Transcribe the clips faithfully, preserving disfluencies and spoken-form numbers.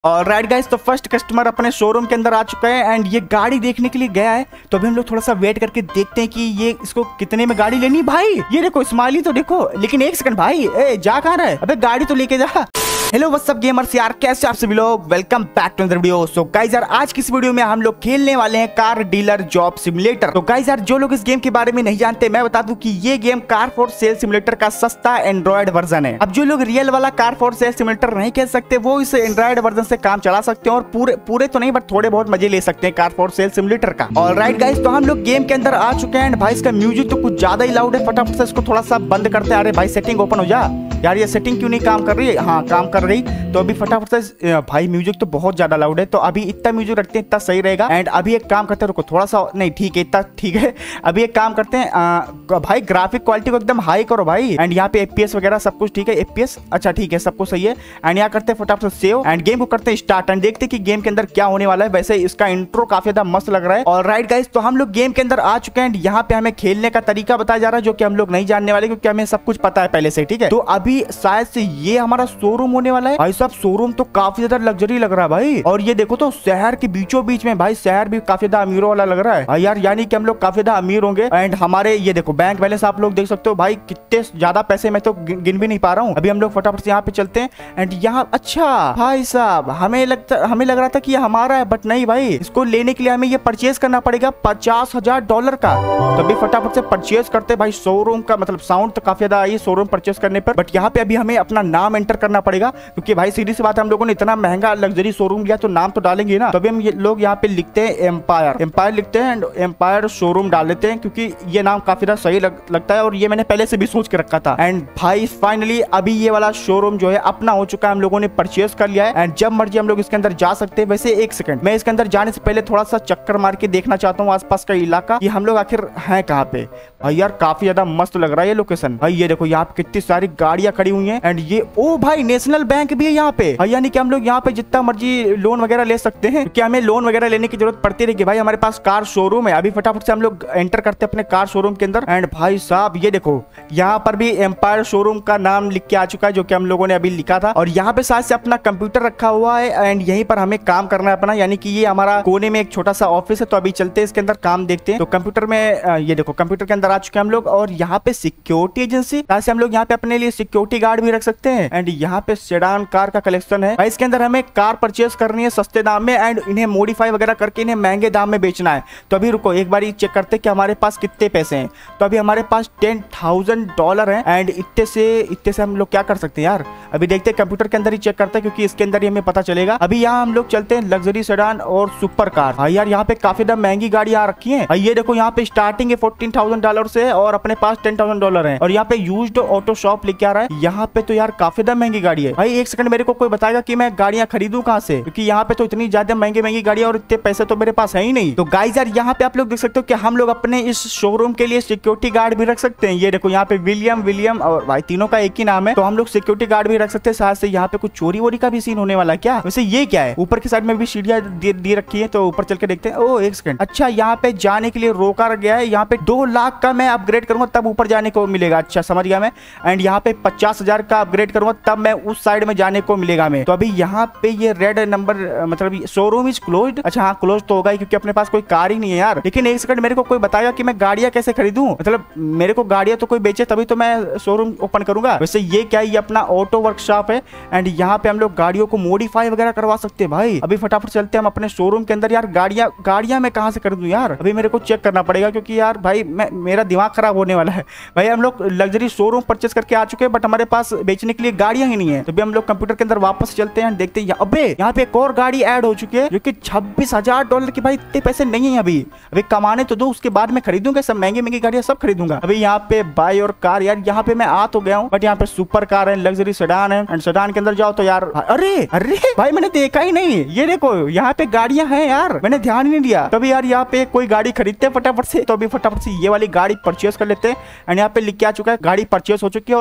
और right guys, तो first customer अपने शोरूम के अंदर आ चुका है एंड ये गाड़ी देखने के लिए गया है। तो अभी हम लोग थोड़ा सा वेट करके देखते हैं कि ये इसको कितने में गाड़ी लेनी। भाई ये देखो स्माइली तो देखो, लेकिन एक सेकंड भाई, ए जा कहाँ रहा है? अबे गाड़ी तो लेके जा। हेलो व्हाट्स अप गेमर्स यार, कैसे आप सभी लोग? Welcome back to another video. So guys यार, आज की इस वीडियो में हम लोग खेलने वाले हैं कार डीलर जॉब सिमुलेटर। तो गाइस यार, जो लोग इस गेम के बारे में नहीं जानते, मैं बता दूं कि ये game car for sale simulator का सस्ता एंड्रॉइड वर्जन है। अब जो लोग रियल वाला कार फॉर सेल सिमुलेटर नहीं खेल सकते, वो इस एंड्रॉइड वर्जन से काम चला सकते हैं और पूरे पूरे तो नहीं बट थोड़े बहुत मजे ले सकते हैं कार फॉर सेल सिमुलेटर का। ऑलराइट गाइस, तो हम लोग गेम के अंदर आ चुके हैं। भाई इसका म्यूजिक तो कुछ ज्यादा ही लाउड है, फटाफट से इसको थोड़ा सा बंद करते हैं। अरे भाई सेटिंग ओपन हो जा यार, ये सेटिंग क्यों नहीं काम कर रही है? हाँ काम कर रही। तो अभी फटाफट से, भाई म्यूजिक तो बहुत ज्यादा लाउड है, तो अभी इतना म्यूजिक रखते हैं, इतना सही रहेगा। एंड अभी एक काम करते हैं, रुको थोड़ा सा, नहीं ठीक है इतना ठीक है। अभी एक काम करते हैं, आ, भाई ग्राफिक क्वालिटी को एकदम हाई करो भाई। एंड यहाँ पे एफपीएस वगैरह सब कुछ ठीक है, एफपीएस अच्छा ठीक है, सब कुछ सही है। एंड यहाँ करते हैं फटाफट से सेव एंड गेम को करते हैं स्टार्ट एंड देखते हैं कि गेम के अंदर क्या होने वाला है। वैसे इसका इंट्रो काफी ज्यादा मस्त लग रहा है। ऑलराइट गाइस, तो हम लोग गेम के अंदर आ चुके हैं। यहाँ पे हमें खेलने का तरीका बताया जा रहा है, जो कि हम लोग नहीं जानने वाले क्योंकि हमें सब कुछ पता है पहले से, ठीक है। तो अभी शायद से ये हमारा शोरूम होने वाला है। भाई साहब शोरूम तो काफी ज्यादा लग्जरी लग रहा है भाई। और ये देखो तो शहर के बीचों बीच में, भाई शहर भी काफी ज्यादा अमीरों वाला लग रहा है भाई यार, यानी कि हम लोग काफी ज्यादा अमीर होंगे। एंड हमारे ये देखो बैंक बैलेंस आप लोग देख सकते हो भाई, कितने ज्यादा पैसे मैं तो गिन भी नहीं पा रहा हूँ। अभी हम लोग फटाफट से यहाँ पे चलते हैं। एंड यहाँ अच्छा भाई साहब, हमें लगता हमें लग रहा था कि ये हमारा है, बट नहीं भाई, इसको लेने के लिए हमें ये परचेज करना पड़ेगा पचास हजार डॉलर का। तो अभी फटाफट से परचेज करते भाई। शोरूम का मतलब साउंड तो काफी ज्यादा आई शोरूम परचेज करने पर, बट यहाँ पे अभी हमें अपना नाम एंटर करना पड़ेगा क्योंकि भाई सीधी सी बात है, हम लोगों ने इतना महंगा लग्जरी शोरूम लिया तो नाम तो डालेंगे ना। तो अभी हम ये लोग यहाँ पे लिखते हैं एम्पायर, एम्पायर लिखते हैं एंड एम्पायर शोरूम डाल लेते हैं क्योंकि ये नाम काफी ज्यादा सही लग, लगता है और ये मैंने पहले से भी सोच के रखा था। एंड भाई फाइनली अभी ये वाला शोरूम जो है अपना हो चुका है, हम लोगों ने परचेज कर लिया है। एंड जब मर्जी हम लोग इसके अंदर जा सकते हैं। वैसे एक सेकंड, मैं इसके अंदर जाने से पहले थोड़ा सा चक्कर मार के देखना चाहता हूँ आसपास का इलाका कि हम लोग आखिर हैं कहाँ पे। भाई यार काफी ज्यादा मस्त लग रहा है ये लोकेशन। भाई ये देखो यहाँ पे कितनी सारी गाड़ियां खड़ी हुई हैं। एंड ये ओ भाई नेशनल बैंक भी है यहाँ पे, यानी कि हम लोग यहाँ पे जितना मर्जी लोन वगैरह ले सकते हैं क्योंकि हमें लोन वगैरह लेने की जरूरत पड़ती रहेगी। भाई हमारे पास कार शोरूम है। अभी फटाफट से हम लोग एंटर करते हैं अपने कार शोरूम के अंदर। एंड भाई साहब ये देखो यहाँ पर भी एम्पायर शोरूम का नाम लिख के आ चुका है, जो कि हम लोगों ने अभी लिखा था। और यहाँ पे साथ से अपना कंप्यूटर रखा हुआ है एंड यहीं पर हमें काम करना है अपना, यानी कि ये हमारा कोने में एक छोटा सा ऑफिस है। तो अभी चलते हैं इसके अंदर काम देखते हैं। तो कंप्यूटर में ये देखो कंप्यूटर के अंदर आ चुके हैं हम लोग। और यहाँ पे सिक्योरिटी एजेंसी, साथ से हम लोग यहाँ पे अपने लिए सिक्योरिटी गार्ड भी रख सकते हैं। एंड यहाँ पे सेडान कार का कलेक्शन है। इसके अंदर हमें कार परचेज करनी है सस्ते दाम में एंड इन्हें मॉडिफाई वगैरह करके इन्हें महंगे दाम में बेचना है। तो अभी रुको एक बार चेक करते हैं कि हमारे पास कितने पैसे हैं। तो अभी हमारे पास टेन थाउजेंड डॉलर है एंड इतने से इतने से हम लोग क्या कर सकते हैं यार। अभी देखते हैं कंप्यूटर के अंदर ही चेक करते हैं क्योंकि इसके अंदर ही हमें पता चलेगा। अभी यहाँ हम लोग चलते हैं लग्जरी सेडान और सुपर कार। भाई यार यहाँ पे काफी ज्यादा महंगी गाड़ी आ रखी है। ये देखो यहाँ पे स्टार्टिंग है फोर्टीन थाउजेंड डॉलर से और अपने पास टेन थाउजेंड डॉलर है। और यहाँ पे यूज्ड ऑटो शॉप लिख के आ रहा है। यहाँ पे तो यार काफी ज्यादा महंगी गाड़ी है। भाई एक सेकंड, मेरे को कोई बताएगा कि मैं गाड़ियां खरीदूं कहां से, क्योंकि यहाँ पे तो इतनी ज्यादा महंगी महंगी गाड़ियां और इतने पैसे तो मेरे पास है ही नहीं। तो गाइस यार यहाँ पे आप लोग देख सकते हो कि हम लोग अपने इस शोरूम के लिए सिक्योरिटी गार्ड भी रख सकते हैं। ये देखो यहाँ पे विलियम विलियम और भाई तीनों का एक ही नाम है, तो हम लोग सिक्योरिटी गार्ड भी रख सकते हैं। साथ से यहाँ पे कुछ चोरी वोरी का भी सीन होने वाला है क्या? वैसे ये क्या है? ऊपर की साइड में भी सीढ़ियां दी रखी है, तो ऊपर चल के देखते हैं। ओ एक सेकंड, अच्छा यहाँ पे जाने के लिए रोका गया है। यहाँ पे दो लाख का मैं अपग्रेड करूंगा तब ऊपर जाने को मिलेगा। अच्छा समझ गया मैं। एंड यहाँ पे पचास हजार का अपग्रेड करूंगा तब मैं उस साइड में जाने को मिलेगा हमें। तो अभी यहाँ पे ये रेड नंबर मतलब शोरूम इज क्लोज्ड। अच्छा हाँ क्लोज तो होगा ही क्योंकि अपने पास कोई कार ही नहीं है यार। लेकिन एक सेकंड, मेरे को कोई बताएगा कि मैं गाड़ियां कैसे खरीदूं? मतलब मेरे को गाड़ियां तो कोई बेचे तभी तो मैं शोरूम ओपन करूंगा। वैसे ये क्या है? ये अपना ऑटो वर्कशॉप है एंड यहाँ पे हम लोग गाड़ियों को मॉडिफाई वगैरह करवा सकते हैं। भाई अभी फटाफट चलते हैं हम अपने शोरूम के अंदर। यार गाड़ियां गाड़ियां मैं कहाँ से खरीदूं यार? अभी मेरे को चेक करना पड़ेगा क्योंकि यार भाई मैं मेरा दिमाग खराब होने वाला है। भाई हम लोग लग्जरी शोरूम परचेस करके आ चुके हैं बट हमारे पास बेचने के लिए गाड़ियां ही नहीं है। तो भी हम लोग कंप्यूटर के अंदर वापस चलते हैं, देखते हैं। अबे यहाँ पे एक और गाड़ी ऐड हो चुकी है जो कि छब्बीस हजार डॉलर की। भाई इतने पैसे नहीं है अभी, अभी कमाने तो दो, उसके बाद मैं खरीदूंगा सब महंगी महंगी गाड़ियां सब खरीदूंगा। अभी यहाँ पे बाय और कार, यार यहाँ पे मैं आ तो गया हूँ बट यहाँ पे सुपर कार है, लग्जरी सेडान है। एंड सेडान के अंदर जाओ तो यार अरे अरे भाई मैंने देखा ही नहीं। ये देखो यहाँ पे गाड़ियां हैं यार, मैंने ध्यान ही नहीं दिया। तभी यार यहाँ पे कोई गाड़ी खरीदते हैं फटाफट से। तो अभी फटाफट से ये वाली गाड़ी परचेस कर लेते हैं। एंड यहाँ पे लिख के आ चुका है गाड़ी परचेस हो चुकी है और पार्किंग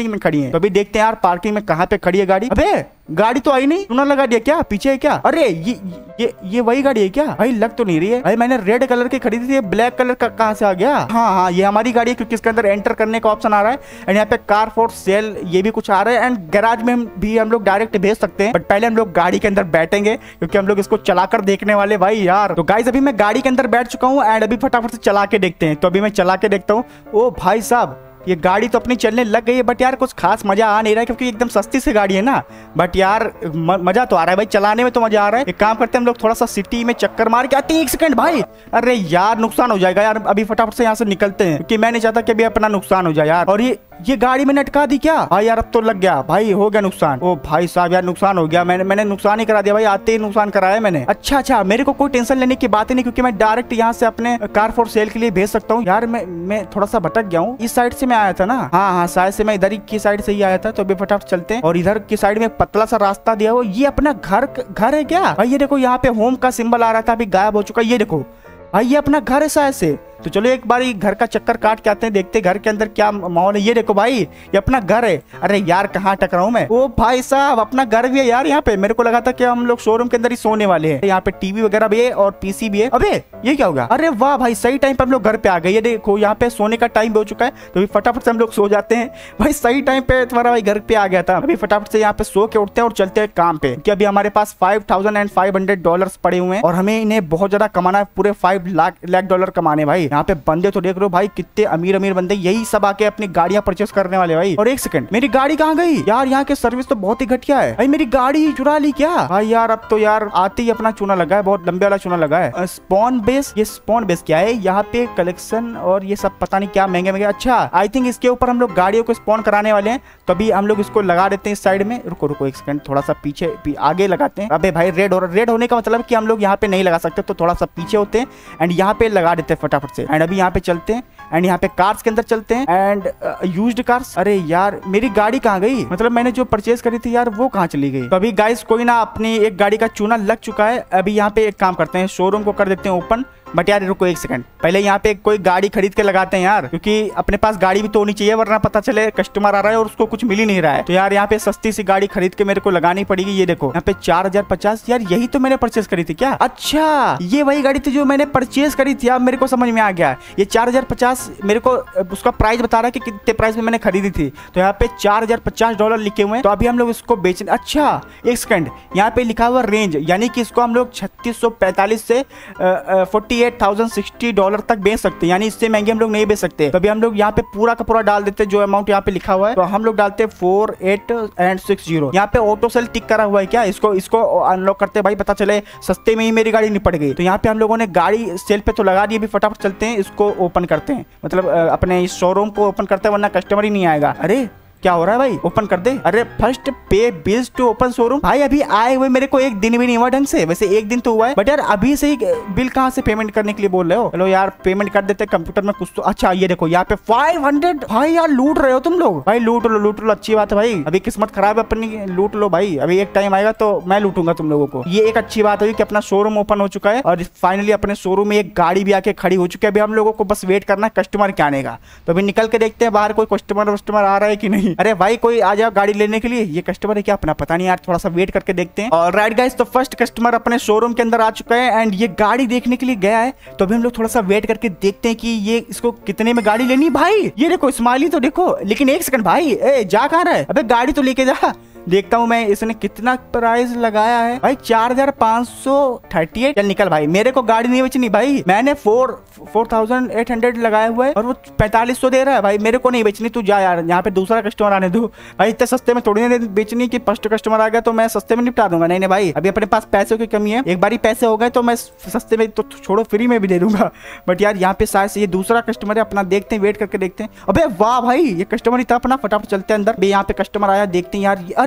पार्किंग में खड़ी है। तो अभी देखते हैं यार पार्किंग में कहाँ पे खड़ी है गाड़ी। अबे गाड़ी तो आई नहीं, टूना लगा दिया क्या? पीछे है क्या? अरे ये ये ये वही गाड़ी है क्या भाई? लग तो नहीं रही है भाई, मैंने रेड कलर की खरीदी थी, ब्लैक कलर का कहाँ से आ गया? हाँ हाँ ये हमारी गाड़ी है, क्योंकि इसके अंदर एंटर करने का ऑप्शन आ रहा है एंड यहाँ पे कार फॉर सेल ये भी कुछ आ रहा है एंड गैराज में भी हम लोग डायरेक्ट भेज सकते हैं। बट पहले हम लोग गाड़ी के अंदर बैठेंगे क्योंकि हम लोग इसको चलाकर देखने वाले भाई यार। तो गाइस अभी मैं गाड़ी के अंदर बैठ चुका हूँ एंड अभी फटाफट से चला के देखते हैं। तो अभी मैं चला के देखता हूँ। ओ भाई साहब ये गाड़ी तो अपनी चलने लग गई है, बट यार कुछ खास मजा आ नहीं रहा है क्योंकि एकदम सस्ती सी गाड़ी है ना। बट यार म, मजा तो आ रहा है भाई, चलाने में तो मजा आ रहा है। एक काम करते हैं हम लोग थोड़ा सा सिटी में चक्कर मार के आते हैं। एक सेकंड भाई, अरे यार नुकसान हो जाएगा यार, अभी फटाफट से यहाँ से निकलते हैं क्योंकि मैं नहीं चाहता कि अभी अपना नुकसान हो जाए यार। और ये ये गाड़ी मैंने अटका दी क्या? हाँ यार अब तो लग गया भाई, हो गया नुकसान। ओ भाई साहब यार नुकसान हो गया, मैंने मैंने नुकसान ही करा दिया भाई, आते ही नुकसान कराया मैंने। अच्छा अच्छा मेरे को कोई टेंशन लेने की बात ही नहीं क्योंकि मैं डायरेक्ट यहाँ से अपने कार फॉर सेल के लिए भेज सकता हूँ। यार मैं मैं थोड़ा सा भटक गया हूँ, इस साइड से मैं आया था ना। हाँ हाँ शायद से मैं इधर ही की साइड से ही आया था। तो अभी फटाफट चलते हैं और इधर की साइड में पतला सा रास्ता दिया हुआ, ये अपना घर घर है क्या भाई? ये देखो यहाँ पे होम का सिंबल आ रहा था, अभी गायब हो चुका है। ये देखो भाई ये अपना घर है शायद से। तो चलो एक बार घर का चक्कर काट के आते हैं, देखते घर के अंदर क्या माहौल है। ये देखो भाई ये अपना घर है। अरे यार कहाँ अटक रहा हूँ मैं? ओ भाई साहब अपना घर भी है यार यहाँ पे। मेरे को लगा था कि हम लोग शोरूम के अंदर ही सोने वाले हैं। यहाँ पे टीवी वगैरह भी है और पीसी भी है। अबे ये क्या होगा? अरे वाह भाई सही टाइम पे हम लोग घर पे आ गए। ये देखो यहाँ पे सोने का टाइम हो चुका है, तो फटाफट से हम लोग सो जाते हैं। भाई सही टाइम पे तुम्हारा भाई घर पे आ गया था। अभी फटाफट से यहाँ पे सो के उठते हैं और चलते हैं काम पे, क्योंकि अभी हमारे पास five thousand and five hundred dollar पड़े हुए हैं और हमें इन्हें बहुत ज्यादा कमाना है, पूरे फाइव लाख लाख डॉलर कमाने भाई। यहाँ पे बंदे तो देख रहे हो भाई कितने अमीर अमीर बंदे, यही सब आके अपनी गाड़ियां परचेस करने वाले भाई। और एक सेकंड मेरी गाड़ी कहाँ गई यार? यहाँ के सर्विस तो बहुत ही घटिया है भाई, मेरी गाड़ी चुरा ली क्या भाई? यार अब तो यार आते ही अपना चूना लगा है, बहुत लंबे वाला चूना लगा है। स्पॉन बेस, ये स्पॉन बेस क्या है? यहाँ पे कलेक्शन और ये सब पता नहीं क्या महंगे महंगे। अच्छा आई थिंक इसके ऊपर हम लोग गाड़ियों को स्पॉन कराने वाले हैं, तो अभी हम लोग इसको लगा देते हैं इस साइड में। रुको रुको एक सेकंड, थोड़ा सा पीछे पी, आगे लगाते हैं। अबे भाई रेड हो रेड होने का मतलब कि हम लोग यहाँ पे नहीं लगा सकते, तो थोड़ा सा पीछे होते हैं एंड यहाँ पे लगा देते हैं फटाफट से। एंड अभी यहाँ पे चलते हैं एंड यहाँ पे कार्स के अंदर चलते हैं एंड यूज्ड कार्स। अरे यार मेरी गाड़ी कहाँ गई? मतलब मैंने जो परचेज करी थी यार वो कहाँ चली गई? तो अभी गाइस कोई ना, अपनी एक गाड़ी का चूना लग चुका है। अभी यहाँ पे एक काम करते हैं, शोरूम को कर देते हैं ओपन। बट यार रुको एक सेकंड, पहले यहाँ पे कोई गाड़ी खरीद के लगाते हैं यार, क्योंकि अपने पास गाड़ी भी तो होनी चाहिए, वरना पता चले कस्टमर आ रहा है और उसको कुछ मिल ही नहीं रहा है। तो यार यहाँ पे सस्ती सी गाड़ी खरीद के मेरे को लगानी पड़ेगी। ये देखो यहाँ पे चार हजार पचास, यार यही तो मैंने परचेज करी थी क्या? अच्छा ये वही गाड़ी थी जो मैंने परचेज करी थी, अब मेरे को समझ में आ गया। ये चार हजार पचास मेरे को उसका प्राइस बता रहा है कि कितने प्राइस में मैंने खरीदी थी। तो यहाँ पे चार हजार पचास डॉलर लिखे हुए हैं, तो अभी हम लोग इसको बेचने। अच्छा एक सेकंड, यहाँ पे लिखा हुआ रेंज, यानी कि इसको हम लोग छत्तीस सौ पैंतालीस से forty eight thousand sixty dollar तक बेच सकते हैं, यानी इससे महंगे हम लोग नहीं बेच सकते। तो अभी हम लोग यहाँ पे पूरा का पूरा डाल देते हैं जो अमाउंट यहाँ पे लिखा हुआ है। तो हम लोग डालते हैं four eight and six zero. यहाँ पे ऑटो सेल टिक करा हुआ है क्या? इसको इसको अनलॉक करते भाई, पता चले सस्ते में ही मेरी गाड़ी निपट गई। तो यहाँ पे हम लोगों ने गाड़ी सेल पे तो लगा दी, अभी फटाफट चलते हैं इसको ओपन करते हैं, मतलब अपने इस शोरूम को ओपन करते हैं, वरना कस्टमर ही नहीं आएगा। अरे क्या हो रहा है भाई? ओपन कर दे। अरे फर्स्ट पे बिल्स टू ओपन शोरूम। भाई अभी आए हुए मेरे को एक दिन भी नहीं हुआ ढंग से, वैसे एक दिन तो हुआ है, बट यार अभी से ही बिल कहाँ से पेमेंट करने के लिए बोल रहे हो? चलो यार पेमेंट कर देते कंप्यूटर में कुछ तो। अच्छा ये देखो यहाँ पे फाइव हंड्रेड। भाई यार लूट रहे हो तुम लोग भाई, लूट लो लूट लो, अच्छी बात है भाई। अभी किस्मत खराब है अपनी, लूट लो भाई। अभी एक टाइम आएगा तो मैं लूटूंगा तुम लोगों को। ये एक अच्छी बात हुई कि अपना शोरूम ओपन हो चुका है और फाइनली अपने शोरूम में एक गाड़ी भी आके खड़ी हो चुकी है। अभी हम लोगों को बस वेट करना है कस्टमर के आने का। तो अभी निकल के देखते हैं बाहर कोई कस्टमर वस्टमर आ रहा है कि नहीं। अरे भाई कोई आ जाओ गाड़ी लेने के लिए। ये कस्टमर है क्या अपना? पता नहीं यार, थोड़ा सा वेट करके देखते हैं। और राइट गाइस, तो फर्स्ट कस्टमर अपने शोरूम के अंदर आ चुका है एंड ये गाड़ी देखने के लिए गया है। तो अभी हम लोग थोड़ा सा वेट करके देखते हैं कि ये इसको कितने में गाड़ी लेनी। भाई ये देखो स्माइली तो देखो, लेकिन एक सेकंड भाई, ए जा कहाँ रहा है? अबे गाड़ी तो लेके जा। देखता हूँ मैं इसने कितना प्राइस लगाया है भाई, चार हजार पाँच सौ थर्टी एट। चल निकल भाई, मेरे को गाड़ी नहीं बेचनी भाई, मैंने four four thousand eight hundred लगाया हुआ है और वो पैंतालीस सौ दे रहा है भाई, मेरे को नहीं बेचनी। तू जा यार, यहाँ पे दूसरा कस्टमर आने दो भाई। इतने सस्ते में थोड़ी नहीं बेचनी कि फर्स्ट कस्टमर आ गया तो मैं सस्ते में निपटा दूंगा। नहीं नहीं भाई, अभी अपने पास पैसों की कमी है, एक बार ही पैसे हो गए तो मैं सस्ते में तो छोड़ो फ्री में भी दे दूंगा। बट यार यहाँ पे शायद से ये दूसरा कस्टमर है अपना, देखते हैं वेट करके देखते हैं। अबे वाह भाई, ये कस्टमर ही था अपना। फटाफट चलते हैं अंदर। यहाँ पे कस्टमर आया, देखते हैं यार।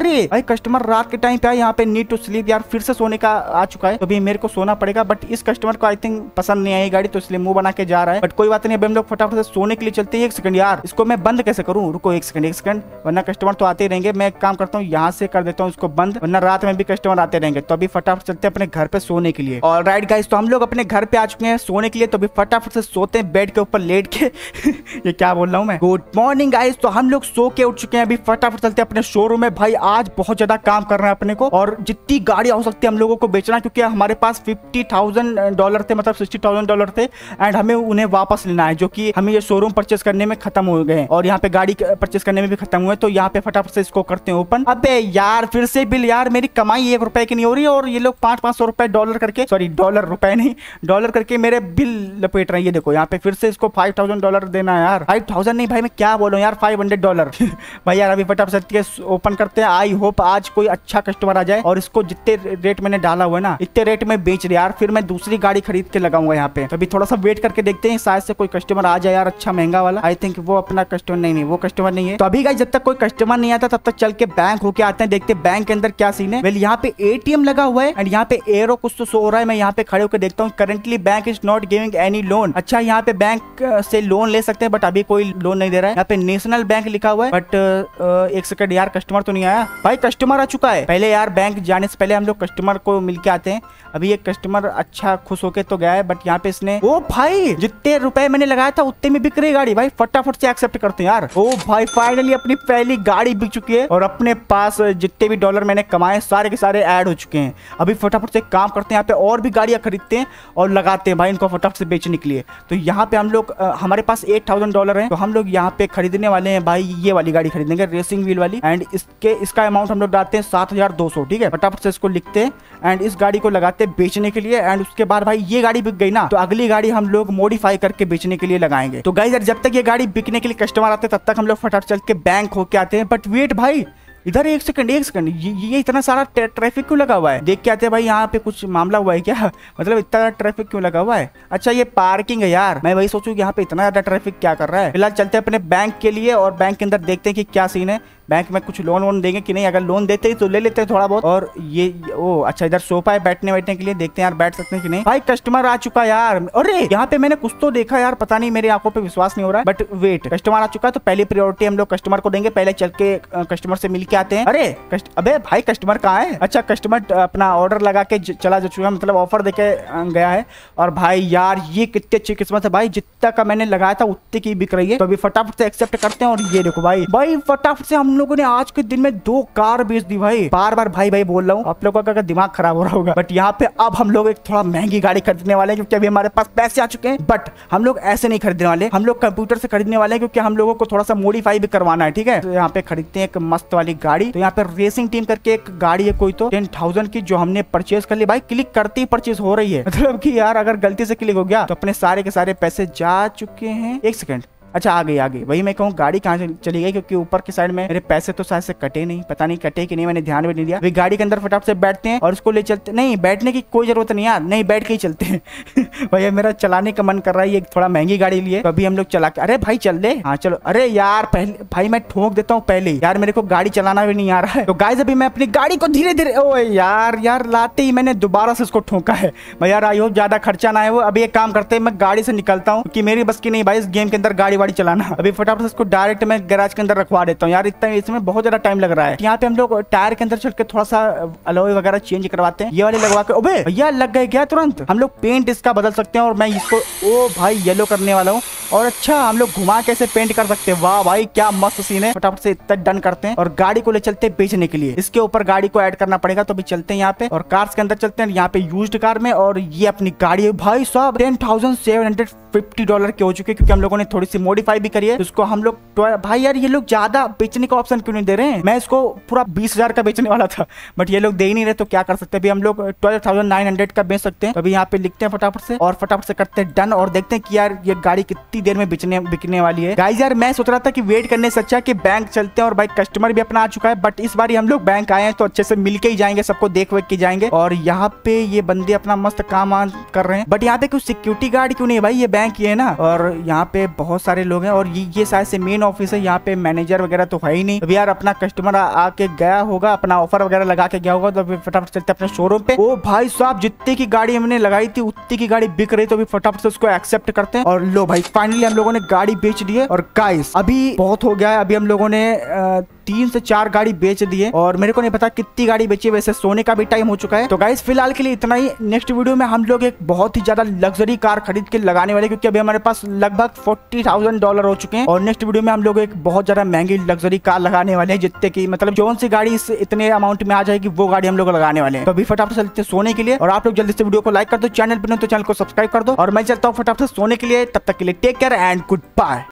अरे भाई कस्टमर रात के टाइम पे आया यहाँ पे, नीड टू स्लीप यार, फिर से सोने का आ चुका है, तो अभी मेरे को सोना पड़ेगा। बट इस कस्टमर को आई थिंक पसंद नहीं आई गाड़ी, तो इसलिए मुंह बना के जा रहा है। बट कोई बात नहीं, अभी हम लोग फटाफट से सोने के लिए चलते हैं। एक सेकंड यार, इसको मैं बंद कैसे करूँ? रुको एक सेकंड एक सेकंड, वरना कस्टमर तो आते ही रहेंगे। मैं एक काम करता हूँ, यहाँ से कर देता हूँ इसको बंद, वरना रात में भी कस्टमर आते रहेंगे। तो अभी फटाफट चलते हैं अपने घर पे सोने के लिए। और राइट गाइस, तो हम लोग अपने घर पे आ चुके हैं सोने के लिए, तो अभी फटाफट से सोते हैं बेड के ऊपर लेट के। ये क्या बोल रहा हूँ मैं। गुड मॉर्निंग गाइस, तो हम लोग सो के उठ चुके हैं। अभी फटाफट चलते हैं अपने शोरूम में। भाई आज बहुत ज्यादा काम करना है अपने को, और जितनी गाड़ी हो सकती है हम लोगों को बेचना, क्योंकि हमारे पास फिफ्टी थाउजेंड डॉलर थे, मतलब सिक्सटी थाउजेंड डॉलर थे, एंड हमें उन्हें वापस लेना है, जो कि हमें ये शोरूम परचेस करने में खत्म हो गए, और यहाँ पे गाड़ी परचेस करने में भी खत्म हुए। तो यहाँ पे फटाफट से इसको करते हैं ओपन। अबे यार फिर से बिल यार, मेरी कमाई एक रुपए की नहीं हो रही, और ये लोग पांच पांच सौ रुपए डॉलर करके, सॉरी डॉलर रुपए नहीं डॉलर करके मेरे बिल लपेट रहे हैं। ये देखो यहाँ पे फिर से इसको फाइव थाउजेंड डॉलर देना है यार। फाइव थाउजेंड नहीं भाई, मैं क्या बोलूं यार, फाइव हंड्रेड डॉलर। भाई यार अभी फटाफट से ओपन करते हैं। आई होप आज कोई अच्छा कस्टमर आ जाए, और इसको जितने रेट मैंने डाला हुआ है ना, इतने रेट में बेच रहे यार, फिर मैं दूसरी गाड़ी खरीद के लगाऊंगा यहाँ पे। अभी थोड़ा सा वेट करके देखते हैं, शायद से कोई कस्टमर आ जाए यार, अच्छा महंगा वाला। आई थिंक वो अपना कस्टमर नहीं नहीं वो कस्टमर नहीं है। तो अभी गाइस जब तक कोई कस्टमर नहीं आता, तब तक चल के बैंक होके आते हैं, देखते हैं बैंक के अंदर क्या सीन है। वेल यहाँ पे एटीएम लगा हुआ है, एंड यहाँ पे एरो कुछ तो शो हो रहा है। मैं यहाँ पे खड़े होकर देखता हूँ, currently bank is not giving any loan. अच्छा यहाँ पे बैंक से लोन ले सकते हैं, बट अभी कोई लोन नहीं दे रहा है। यहाँ पे नेशनल बैंक लिखा हुआ है, बट एक सेकंड यार, कस्टमर तो नहीं आया। भाई कस्टमर आ चुका है। पहले यार बैंक जाने से पहले हम लोग कस्टमर को मिलके आते हैं। अभी एक कस्टमर अच्छा खुश होके तो गया है, बट यहाँ पे इसने, ओ भाई जितने रुपए मैंने लगाया था उतने में बिक रही गाड़ी। भाई फटाफट से एक्सेप्ट करते हैं यार। ओ भाई फाइनली अपनी पहली गाड़ी बिक चुकी है, और अपने पास जितने भी डॉलर मैंने कमाए सारे के सारे ऐड हो चुके हैं। अभी फटाफट से काम करते हैं, यहाँ पे और भी गाड़ियां खरीदते हैं और लगाते हैं भाई इनको फटाफट से बेचने के लिए। तो यहाँ पे हम लोग, हमारे पास एट थाउजेंड डॉलर है, तो हम लोग यहाँ पे खरीदने वाले हैं भाई ये वाली गाड़ी खरीदेंगे, रेसिंग व्हील वाली। एंड इसके इसका अमाउंट हम लोग डालते हैं सात हजार दो सौ। ठीक है, फटाफट से इसको लिखते हैं एंड इस गाड़ी को लगाते हैं बेचने के लिए। एंड उसके बाद भाई ये गाड़ी बिक गई ना, तो अगली गाड़ी हम लोग मॉडिफाई करके बेचने के लिए लगाएंगे। तो गाइस जब तक ये गाड़ी बिकने के लिए कस्टमर आते हैं, तब तक हम लोग फटाफट चल के बैंक होके आते हैं। बट वेट भाई, इधर एक सेकंड एक सेकंड, ये, ये इतना सारा ट्रैफिक क्यों लगा हुआ है? देख के आते हैं भाई, यहाँ पे कुछ मामला हुआ है क्या? मतलब इतना ट्रैफिक क्यों लगा हुआ है? अच्छा ये पार्किंग है यार। मैं वही सोचूं कि यहाँ पे इतना ज्यादा ट्रैफिक क्या कर रहा है। फिलहाल चलते हैं अपने बैंक के लिए, और बैंक के अंदर देखते हैं कि क्या सीन है। बैंक में कुछ लोन वोन देंगे कि नहीं, अगर लोन देते ही तो ले लेते हैं थोड़ा बहुत। और ये ओ अच्छा इधर सोफा है बैठने बैठने के लिए, देखते हैं यार बैठ सकते हैं कि नहीं। भाई कस्टमर आ चुका यार। अरे यहाँ पे मैंने कुछ तो देखा यार, पता नहीं मेरी आंखों पे विश्वास नहीं हो रहा है। बट वेट, कस्टमर आ चुका है तो पहली प्रायोरिटी हम लोग कस्टमर को देंगे। पहले चल के कस्टमर से मिल के आते हैं। अरे कस्ट, अबे भाई कस्टमर कहाँ है? अच्छा कस्टमर अपना ऑर्डर लगा के चला जा चुका है, मतलब ऑफर देके गया है। और भाई यार ये कितनी अच्छी किस्मत है भाई, जितना का मैंने लगाया था उतने की बिक रही है। तो अभी फटाफट से एक्सेप्ट करते हैं। और ये देखो भाई, भाई फटाफट से हम लोगों ने आज के दिन में दो कार बेच दी भाई। बार बार भाई भाई बोल रहा हूँ, आप लोगों का दिमाग खराब हो रहा होगा। बट यहाँ पे अब हम लोग एक थोड़ा महंगी गाड़ी खरीदने वाले हैं, क्योंकि अभी हमारे पास पैसे आ चुके हैं। बट हम लोग ऐसे नहीं खरीदने वाले, हम लोग कंप्यूटर से खरीदने वाले हैं, क्योंकि हम लोगों को थोड़ा सा मॉडिफाई भी करवाना है। ठीक है, तो यहाँ पे खरीदते हैं एक मस्त वाली गाड़ी। तो यहाँ पे रेसिंग टीम करके एक गाड़ी है कोई तो टेन थाउजेंड की, जो हमने परचेज कर ली भाई। क्लिक करते ही परचेज हो रही है, मतलब कि यार अगर गलती से क्लिक हो गया तो अपने सारे के सारे पैसे जा चुके हैं। एक सेकंड, अच्छा आ गई आ गई। वही मैं कहूँ गाड़ी कहाँ चली गई, क्योंकि ऊपर की साइड में मेरे पैसे तो शायद से कटे नहीं, पता नहीं कटे कि नहीं, मैंने ध्यान भी नहीं दिया। वही गाड़ी के अंदर फटाफट से बैठते हैं और इसको ले चलते। नहीं बैठने की कोई जरूरत नहीं यार, नहीं बैठ के ही चलते हैं। भैया मेरा चलाने का मन कर रहा है, ये थोड़ा महंगी गाड़ी लिए, तो अभी हम लोग चला के, अरे भाई चल दे। हाँ चलो। अरे यार पहले भाई मैं ठोक देता हूँ पहले यार, मेरे को गाड़ी चलाना भी नहीं आ रहा है। तो गाइस अभी मैं अपनी गाड़ी को धीरे धीरे, ओ यार यार लाते ही मैंने दोबारा से इसको ठोका है। मैं यार आई होप ज्यादा खर्चा ना है वो। अभी एक काम करते हैं, मैं गाड़ी से निकलता हूँ, क्योंकि मेरी बस की नहीं भाई इस गेम के अंदर गाड़ी वाड़ी चलाना। अभी फटाफट से इसको डायरेक्ट मैं गैराज के अंदर रखवा देता हूँ यार, इतना इसमें बहुत ज्यादा टाइम लग रहा है। यहाँ पे हम लोग टायर के अंदर चल के थोड़ा सा अलॉय वगैरह चेंज करवाते हैं, ये वाले लगवा के। ओबे भैया लग गए क्या तुरंत? हम लोग पेंट इसका बदल सकते हैं, और मैं इसको ओ भाई येलो करने वाला हूँ। और अच्छा हम लोग घुमा कैसे पेंट कर सकते हैं, वाह भाई क्या मस्त सीन है। फटाफट से इतना डन करते हैं और गाड़ी को ले चलते हैं बेचने के लिए। इसके ऊपर गाड़ी को ऐड करना पड़ेगा, तो अभी चलते हैं यहाँ पे और कार्स के अंदर चलते हैं, यहाँ पे यूज्ड कार में। और ये अपनी गाड़ी है भाई साहब, ten thousand seven hundred fifty dollar के हो चुके हैं, क्योंकि हम लोगों ने थोड़ी सी मॉडिफाई भी करी है। इसको हम लोग भाई यार ये लोग ज्यादा बेचने का ऑप्शन क्यों नहीं दे रहे हैं? मैं इसको पूरा बीस हजार का बेचने वाला था, बट ये लोग दे ही नहीं रहे, तो क्या कर सकते हैं? अभी हम लोग ट्वेल्व थाउजेंड नाइन हंड्रेड का बेच सकते हैं। तो अभी यहाँ पे लिखते हैं फटाफट से और फटाफट से करते हैं डन, और देखते हैं कि यार ये गाड़ी कितनी देर में बिकने बिकने वाली है। गाइस यार मैं सोच रहा था कि वेट करने से अच्छा कि बैंक चलते हैं, और भाई कस्टमर भी अपना आ चुका है। बट इस बार हम लोग बैंक आए हैं तो अच्छे से मिलके ही जाएंगे, सबको देख वेख के जाएंगे। और यहाँ पे ये बंदे अपना मस्त काम कर रहे हैं, बट यहाँ पे कुछ सिक्योरिटी गार्ड क्यों नहीं है भाई? ये बैंक ही है ना। और यहाँ पे बहुत सारे सारे लोग हैं और ये ये शायद से मेन ऑफिस है, यहाँ पे मैनेजर वगैरह तो है ही नहीं। अभी यार अपना कस्टमर आके गया होगा, अपना ऑफर वगैरह लगा के गया होगा, तो अभी फटाफट चलते अपने शोरूम पे। ओ भाई साहब, जितने की गाड़ी हमने लगाई थी उतनी की गाड़ी बिक रही, तो अभी फटाफट से उसको एक्सेप्ट करते हैं। और लो भाई फाइनली हम लोगों ने गाड़ी बेच दी है। और गाइस अभी बहुत हो गया है, अभी हम लोगों ने आ, तीन से चार गाड़ी बेच दी है और मेरे को नहीं पता कितनी गाड़ी बेची है, वैसे सोने का भी टाइम हो चुका है। तो गाइस फिलहाल के लिए इतना ही। नेक्स्ट वीडियो में हम लोग एक बहुत ही ज्यादा लग्जरी कार खरीद के लगाने वाले, क्योंकि अभी हमारे पास लगभग फोर्टी थाउजेंड डॉलर हो चुके हैं। और नेक्स्ट वीडियो में हम लोग एक बहुत ज्यादा महंगी लग्जरी कार लगाने वाले हैं, जितने की मतलब जो सी गाड़ी इस इतने अमाउंट में आ जाएगी वो गाड़ी हम लोग लगाने वाले हैं। तो अभी फटाफट चलते हैं सोने के लिए। और आप लोग जल्दी से वीडियो को लाइक कर दो, चैनल पर तो चैनल को सब्सक्राइब कर दो। और मैं चलता हूँ फटाफट सोने के लिए, तब तक के लिए take care and good bye.